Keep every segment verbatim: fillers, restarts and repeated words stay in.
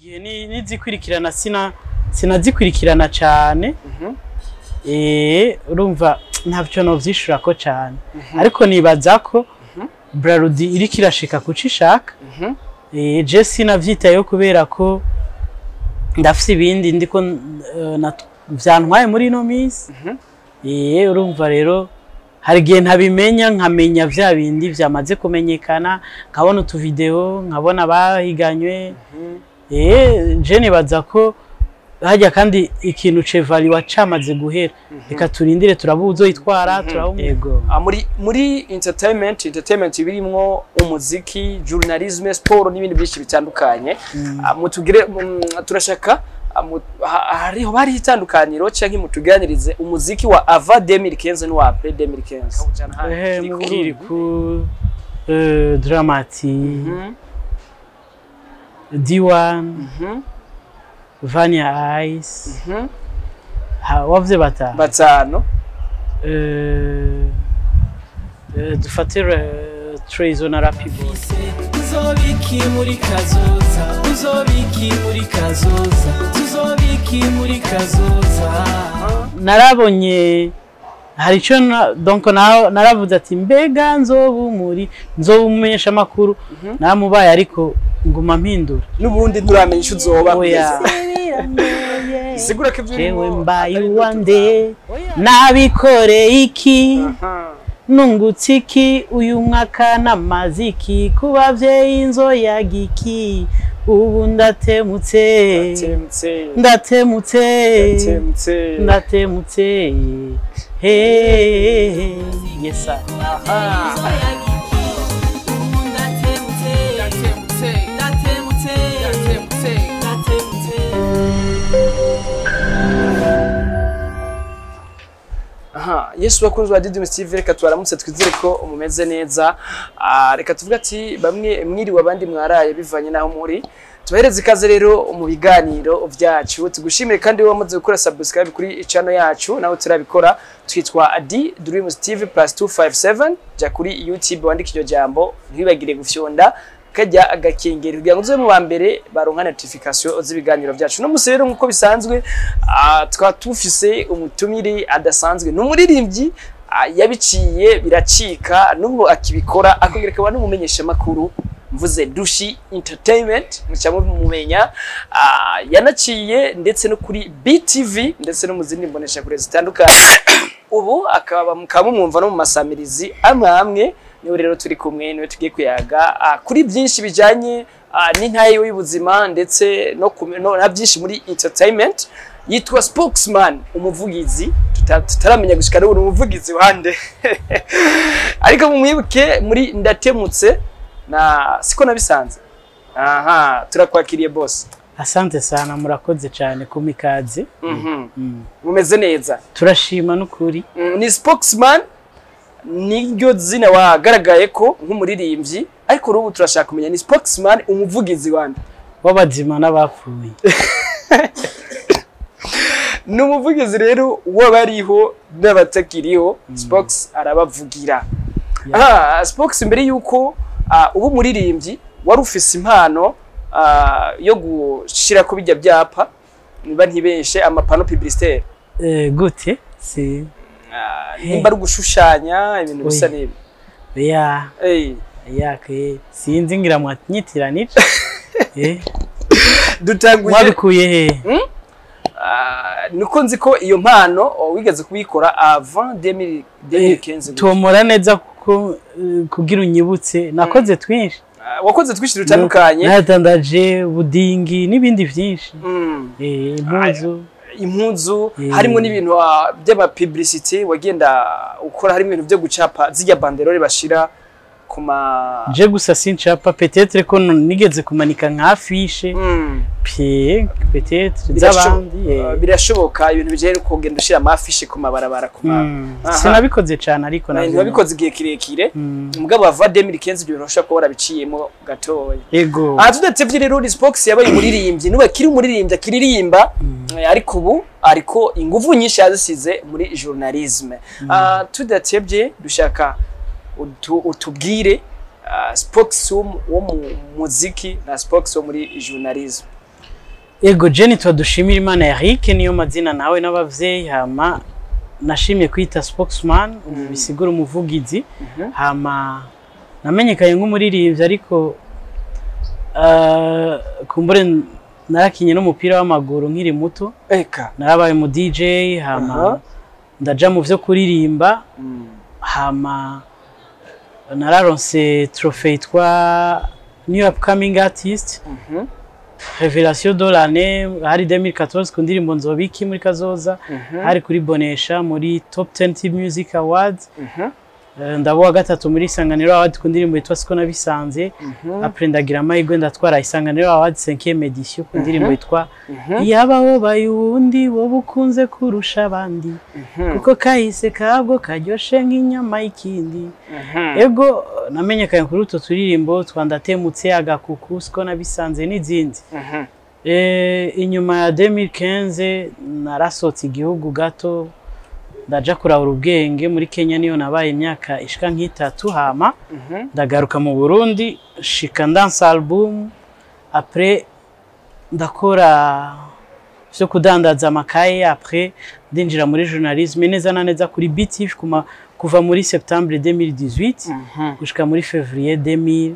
igihe ni nizikurikirana sina sinazikurikirana cyane eh urumva ntavyo no vyishura ko cyane ariko nibaza ko Brarudi iri kirashika kucishaka eh je sinavyitayo kubera ko ndafise ibindi ndiko vyantwaye muri no misi eh urumva rero hari gihe ntabimenya nkamenya vya bindi vyamaze kumenyekana nkabona utu video nkabona bahiganywe eh je nibaza ko hajya kandi ikintu cevali wacamaze guhera reka turindire turabuzo itwara turabumego muri muri entertainment entertainment birimwo umuziki journalism sport n'ibindi byinshi bitandukanye mutugire turashaka hariho bari itandukaniro canke mutuganirize umuziki wa ava deux mille quinze no wa après deux mille quinze eh mukiri ku euh dramatique D one Vania Ice ha wavye bata batano euh dufatira Trezo na Rapibo uzobiki muri kazoza uzobiki muri kazoza tuzobiki muri kazoza narabonye hari cyo donc naravuze ati mbega nzobu muri nzobumenyesha makuru namubaye ariko nguma mpindura nubundi nturamenyesha uzoba oya sigura ko jewe mbaye wande nabikore iki nungutsiki uyu mwaka namaziki kubavye inzo yagiki ubu ndatemutse ndatemutse ndatemutse he yesa aha Yesu bakunzwe Didi Steve reka twaramutse twizere ko umumeze neza reka tuvuga ati bamwe mwiriwe abandi mwaraye bivanye naho muri tubahereze ikaze rero mu biganiro vyacu tugushimire kandi wamaze gukora subscribe kuri channel yacu naho turabikora twitwa D Dream Steve plus two five seven ja kuri YouTube wandika iryo jambo ntibagire gufyonda kajya agakengera kugira ngo uze mu bambere baronka notification z'ibiganiro byacu no musero nkuko bisanzwe twa tufise umutumire adasanzwe n'umuririmbyi yabiciye biracika n'ubwo akibikora akongereka abantu mumenyesha makuru mvuze Dushi Entertainment mucyamo mumenya yanaciye ndetse no kuri B T V ndetse no muzindi mbonesha kure zitandukanye ubu akaba mukamumwumva no mu masamirizi amwe amwe niwe rero turi kumwe niwe tugiye kuyaga kuri byinshi bijanye n'intaye y'ubuzima ndetse no na byinshi muri entertainment yitwa spokesman umuvugizi tutaramenya gushika no umuvugizi wande ariko mumwibuke muri ndatemutse na siko nabisanze aha turakwakiriye boss asante sana murakoze cyane kumikaze mumeze neza turashima n'ukuri ni spokesman niryo zina wagaragaye ko nk'umuririmbyi ariko rubu turashaka kumenya ni spokesman umuvugizi wande wabazima n'abapfuye n'umuvugizi rero wabariho n'abatakiriho spokes arabavugira ah spokes imbere yuko ubu muririmbyi wari ufise impano yo gushira ko bijya byapa niba ntibeshe amapano publicitaire eh gute si nimba ari gushushanya ibintu bisa nibi ya eh yake sinzi ngira mwanyitira nico eh dutanguye wabikuye he ah nuko nzi ko iyo mpano wigeze kubikora avant deux mille quinze tomora neza kuko kugira unyibutse nakoze twinshi wakoze twinshi dutandukanye natandaje budingi nibindi byinshi eh impuzu impuzu harimo n'ibintu by'aba publicity wagenda ukora harimo ibintu byo gucapa zijya banderole bashira kuma je gusa sincapa peut-être ko nigeze kumanika nka affiche pie peut-être zabandi birashoboka ibintu bijere ko genda ushira ama affiche kuma barabara kuma sinabikoze cyane ariko nabyo nabikoze igihe kirekire umugabo wa deux mille quinze ibyo urashaka ko barabiciyemo gatoya yego ah tudatevye rero Spox yabaye umuririmbyi nuba kiri umuririmbyi akiririmba ariko ubu ariko inguvu nyinshi yazisize muri journalisme ah tudatevye dushaka utubwire Spox wo mu muziki na Spox wo muri journalism ego Jenny twadushimira Imana Eric niyo mazina nawe n'abavyeyi hama nashimye kwita spokesman ubu bisigura umuvugizi hama namenyekanye nk'umuririmbyi ariko uh, kumbure narakinye n'umupira w'amaguru nkiri muto eka narabaye mu D J hama ndaja mu vyo kuririmba hama nararonse trophée twa new upcoming artist Révélation de l'année hari deux mille quatorze ku ndirimbo nzobiki muri kazoza hari kuri Bonesha muri Top ten T Music Awards ndabo wa gatatu muri Isanganiro Awards ku ndirimbo yitwa Siko nabisanze après ndagira amahirwe ndatwara Isanganiro Awards cinquième édition ku ndirimbo yitwa yabaho bayundi wo bukunze kurusha abandi kuko kahise kabwo karyoshe nk'inyama y'ikindi ego namenyekanye kuri uto turirimbo twandatemutse agakuku Siko nabisanze n'izindi eh inyuma ya deux mille quinze narasotse igihugu gato ndaja kurahura ubwenge muri Kenya niyo nabaye imyaka ishika nk'itatu hama ndagaruka mu Burundi shika dance album après ndakora cyo kudandaza amakaye après ndinjira muri journalisme neza na neza kuri B T V kuma kuva muri septembre deux mille dix-huit gushika muri février deux mille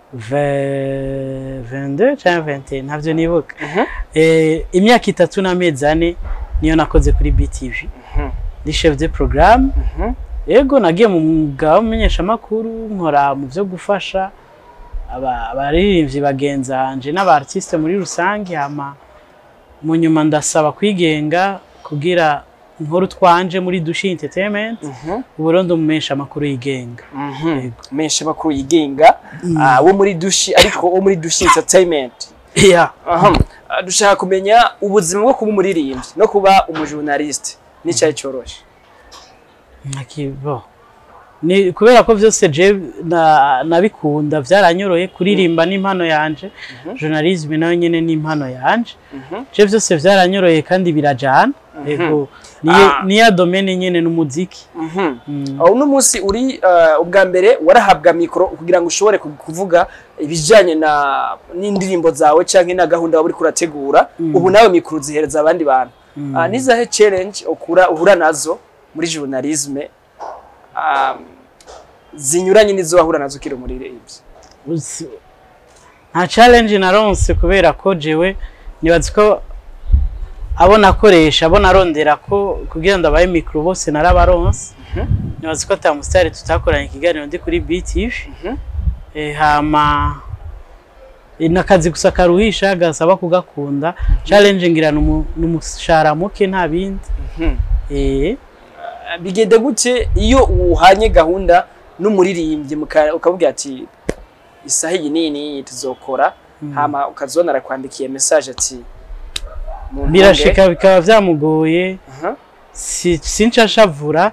vingt-deux cyangwa vingt et un ntavyo nibuka eh imyaka itatu n'amezi ane niyo nakoze kuri B T V ndi chef de programme ego nagiye mu mwuga w'umumenyesha makuru nkora mu byo gufasha abaririmbyi bagenzanje n'aba artiste muri rusange hama mu nyuma ndasaba kwigenga kugira nkuru twanje muri Dushi Entertainment uburondo umumenyesha makuru yigenga ego umumenyesha makuru yigenga wo muri Dushi ariko wo muri Dushi Entertainment yeah aha dushaka kumenya ubuzima bwo kuba umuririmbyi no kuba umujournaliste nicaye cyoroshe nakibo ni kubera ko byose je nabikunda byaranyoroye kuririmba n'impano yanje journalisme nayo nyene n'impano yanje je byose byaranyoroye kandi birajana ego ni ya domaine nyene n'umuziki aho no munsi uri ubwa mbere warahabwa mikro kugira ngo ushobore kuvuga ibijanye na n'indirimbo zawe canke na gahunda waburi kurategura ubu nawe mikro zihereza abandi bantu nizahe challenge ukura uhura nazo muri journalisme zinyuranye nizo wahura nazo kiro muri rebye nta challenge naronse kubera ko jewe nibazi ko abo nakoresha abo narondera ko kugira ndabaye micro bose narabaronse nibazi ko ta mustari tutakoranye ikiganiro ndi kuri B T V eh hama inakazi gusa karuhisha gasaba kugakunda challenge ngira n'umushara muke nta bindi eh bigende gute iyo uhanye gahunda n'umuririmbyi ukavuga ati isaha iyi nini tuzokora hama ukazona rakwandikiye message ati birashika bikaba byamugoye sinshashavura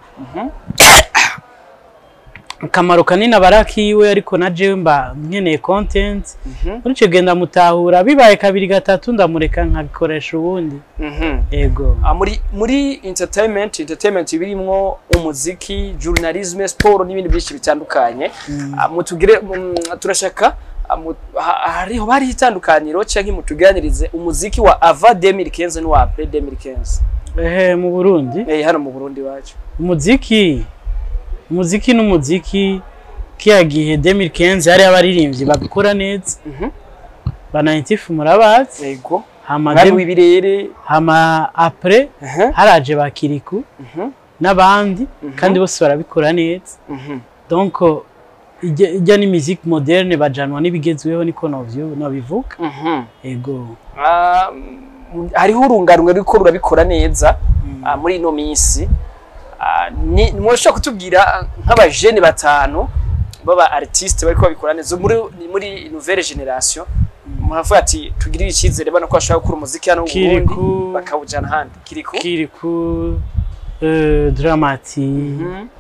kamaro kanini abarakiwe ariko na jewe mba nkeneye content muri cyo genda mutahura bibaye kabiri gatatu ndamureka nkabikoresha ubundi ego muri muri entertainment entertainment birimwo umuziki journalism sport n'ibindi byinshi bitandukanye mutugire turashaka hariho bari itandukaniro cyangwa mutuganirize umuziki wa ava deux mille quinze no après deux mille quinze ehe mu Burundi eh hano mu Burundi wacu umuziki umuziki n'umuziki kiya gihe deux mille quinze hari abaririmbyi babikora neza banayitifu murabazi yego hama wibirere hama après haraje bakiriku n'abandi kandi bose barabikora neza donc ijya ni musique moderne bajanwa n'ibigezweho niko novyo nabivuga ego hariho urungarunga riko rurabikora neza muri ino minsi ni mwosha kutubwira nk'abajene batanu baba artiste bariko babikora neza muri muri nouvelle génération muravuga ati tugirire ikizere bana ko bashaka gukora umuziki hano mu Burundi bakawujana handi kiriko kiriko euh Dramati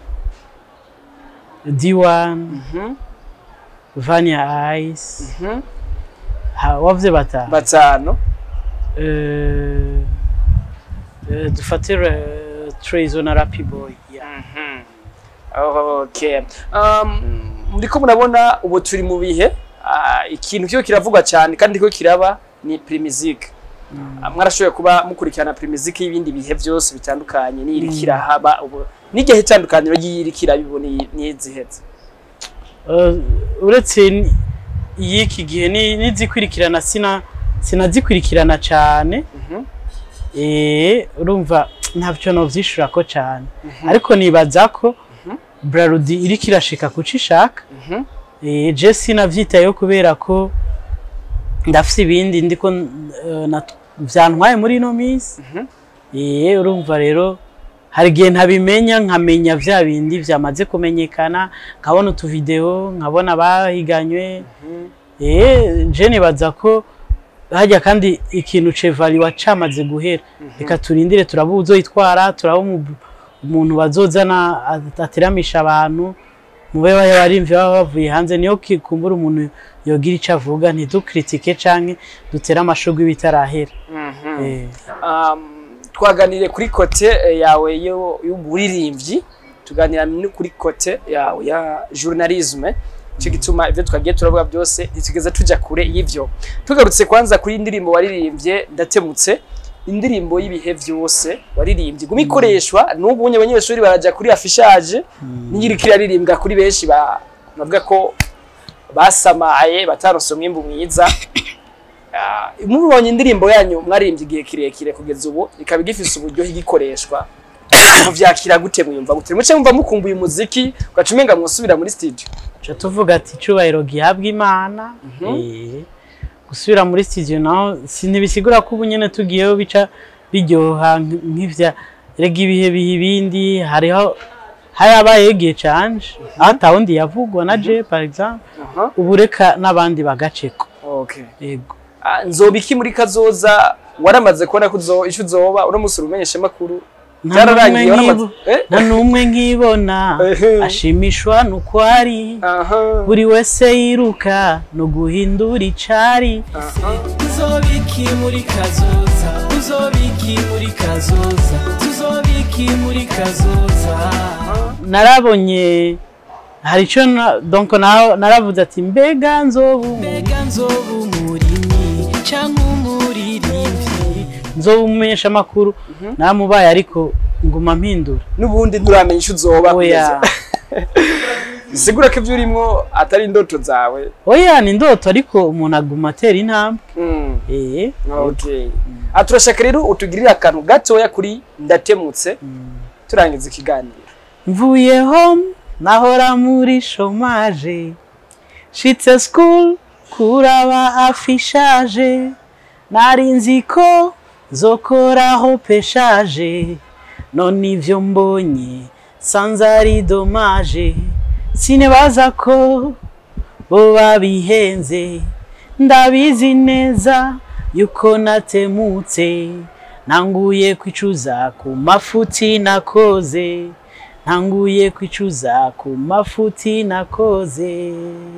D one Vania Ice ha wavye batanu batanu euh dufatira Trezo na Rappi Boy yeah oh okay um ndiko murabona ubu turi mu bihe ikintu cyo kiravugwa cyane kandi ko kiraba ni PRIMUSIC mwarashoboye kuba mukurikirana PRIMUSIC y'ibindi bihe byose bitandukanye n'irikira haba ubu n'igihe itandukaniro y'irikira bibone n'iziheze uretse y'iki gihe nizikurikirana sina sinazikurikirana cyane eh urumva ntavyo no vyishura ko cyane ariko nibaza ko Brarudi iri kirashika kucishaka eh je sinavyitayeho kubera ko ndafise ibindi ndiko vyantwaye muri no minsi eh urumva rero hari gihe ntabimenya nkamenya vya bindi vyamaze kumenyekana nkabona utu video nkabona bahiganywe eh je nibaza ko hajya kandi ikintu cevali wacamaze guhera reka turindire turabuzo yitwara turabo umuntu bazozana ateramisha abantu mube bayabarimvye bavuye hanze niyo kikumbura umuntu yogira ico avuga ntidukritike canke dutera amashugwe bitarahera eh um twaganire kuri kote yawe yo y'uburirimbyi tuganira no kuri kote yawe ya journalisme cyo gituma ivyo twagiye turavuga byose ntitugeza tuja kure y'ivyo tugarutse kwanza kuri indirimbo waririmbye ndatemutse indirimbo y'ibihe byose waririmbye gumikoreshwa n'ubunye abanyeshuri baraja kuri affichage n'ingirikira aririmbwa kuri benshi ba navuga ko basamaye bataronse umwimbu mwiza mubonye indirimbo yanyu mwaririmbye igihe kirekire kugeza ubu ikaba igifise uburyo higikoreshwa mu vyakira gute muyumva gute muce mumva mukumbuye umuziki ugacumenga mwosubira muri studio cyo tuvuga ati cyubahiro gihabwa Imana eh gusubira muri studio naho sinibisigura ko ubunyene tugiyeho bica bijyoha nk'ivya rega ibihe bihibindi hariho hayabaye gihe canje ata wundi yavugwa na je par exemple ubureka nabandi bagaceko okay yego nzobiki muri kazoza waramaze kubona ko ico uzoba uramusura umenyesha makuru nta numwe nkibona ashimishwa nuko ari buri wese yiruka no guhindura icari tuzobiki muri kazoza tuzobiki muri kazoza tuzobiki muri kazoza narabonye hari ico donc naravuze ati mbega nzobu mbega nzobu murimyi canke umuririmbyi nzobu umumenyesha makuru namubaye ariko nguma mpindura nubundi nturamenya ico uzoba kugeza sigura ko ivyurimo atari indoto zawe oya ni indoto ariko umuntu aguma atera intambwe eh okay aturashaka rero utugirira akantu gatoya kuri ndatemutse turangiza ikiganiro mvuye home nahora muri chômage shitse school kuraba affichage narinzi ko zokoraho peshaje none ivyo mbonye sanzari dommage sinebaza ko bo babihenze ndabizi neza yuko natemutse nanguye kwicuza ku mafuti nakoze nanguye kwicuza ku mafuti nakoze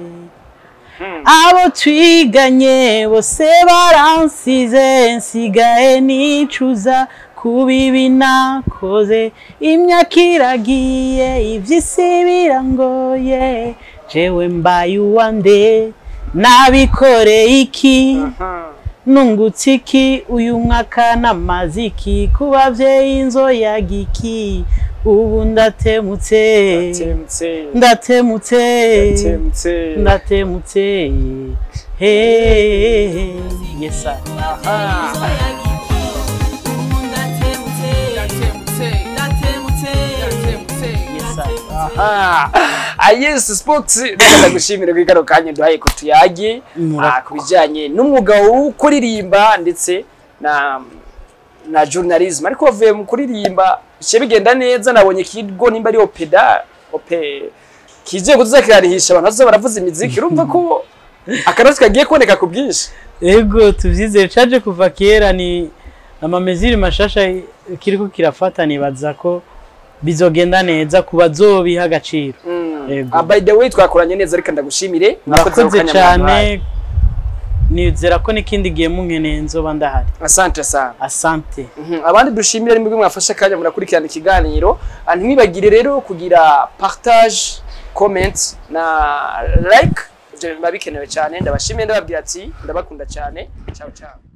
abo twiganye bose baransize nsigaye nicuza kubibi nakoze imyaka iragiye ivy'isi birangoye jewe mbaye uwande nabikoreye iki nungutse iki uyu mwaka n'amaziki ku bavyeyi nzoyaga iki ubu ndatemutse ndatemutse ndatemutse he yesa ah yes SPOKS reka gushimira kwigaro kanye duhaye ko tuyage kubijanye n'umwuga wo kuririmba ndetse na na journalism ariko bavuye mu kuririmba cye bigenda neza nabonye kigo nimba ari opeda ope kije kuzakirarihisha abantu bazo baravuza imiziki urumva ko akarasi kagiye kuboneka ku bwinshi ego tuvyize caje kuva kera ni amameziri mashasha kiriko kirafata nibaza ko bizogenda neza kubazobiha agaciro ego by the way twakoranye neza ariko ndagushimire nakoze cyane nizera ko nikindi gihe munkeneye nzoba ndahari asante sana asante abandi dushimire ari mwebwe mwafasha kanya murakurikirana ikiganiro ntimwibagire rero kugira partage comment na like ibyo biba bikenewe cyane ndabashimiye ndababwira ati ndabakunda cyane ciao ciao